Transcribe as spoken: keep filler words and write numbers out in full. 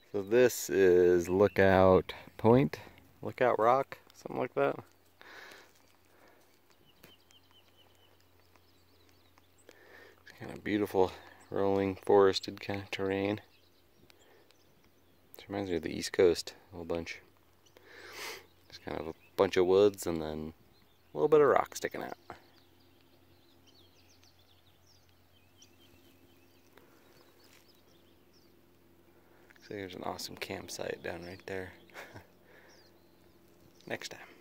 So this is Lookout Point, Lookout Rock, something like that. It's kind of beautiful, rolling, forested kind of terrain. This reminds me of the East Coast a whole bunch. It's kind of a bunch of woods and then a little bit of rock sticking out. So there's an awesome campsite down right there. Next time.